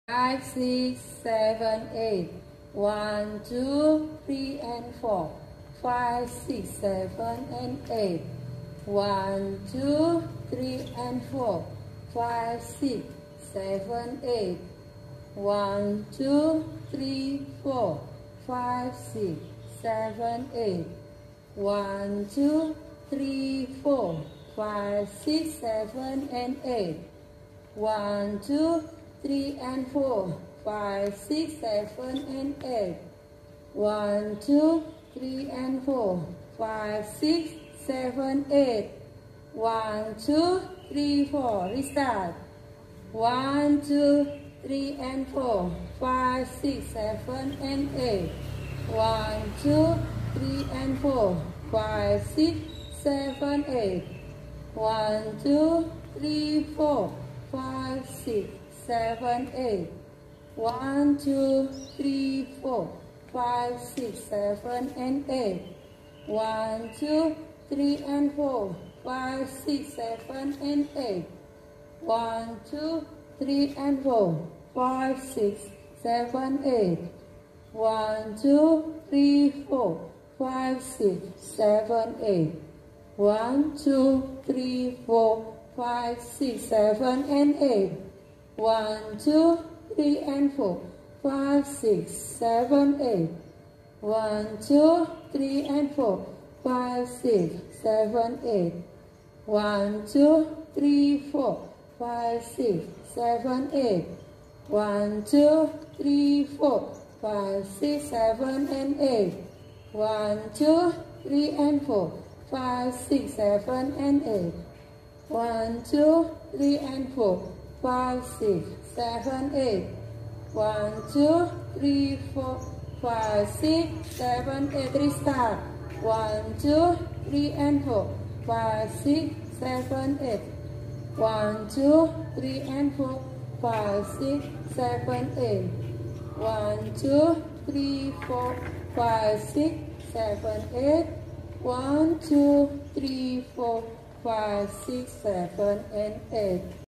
5, 6, 7, 8. 1, 2, 3, and 4. 5, 6, 7, and 8. 1, 2, 3, and 4. 5, 6, 7, 8. 1, 2, 3, 4. 5, 6, 7, 8. 1, 2, 3, 4. 5, 6, 7, and 8. 1, 2, 3, and 4. 5, 6, 7, and 8. 1, 2, 3, and 4. 5, 6, 7, 8. 1, 2, 3, 4. Restart. 1, 2, 3, and 4. 5, 6, 7, and 8. 1, 2, 3, and 4. 5, 6, 7, 8. 1, 2, 3, 4. 5, 6, 7, 8. 1, 2, 3, 4. 5, 6, 7, and 8. 1, 2, 3, and 4. 5, 6, 7, and 8. 1, 2, 3, and 4. 5, 6, 7, 8. 1, 2, 3, 4. 5, 6, 7, 8. 1, 2, 3, 4. 5, 6, 7, and 8. 1, 2, 3, and 4. 5, 6, 7, 8. 1, 2, 3, and 4. 5, 6, 7, 8. 1, 2, 3, 4. 5, 6, 7, 8. 1, 2, 3, 4. 5, 6, 7, and 8. 1, 2, 3, and 4. 5, 6, 7, and 8. 1, 2, 3, and 4. 5, 6, 7, 8. 1, 2, 3, 4. 5, 6, 7, 8. Restart. 1, 2, 3, and 4. 5, 6, 7, 8. 1, 2, 3, and 4. 5, 6, 7, 8. 1, 2, 3, 4. 5, 6, 7, 8. 1, 2, 3, 4. 5, 6, 7, and 8.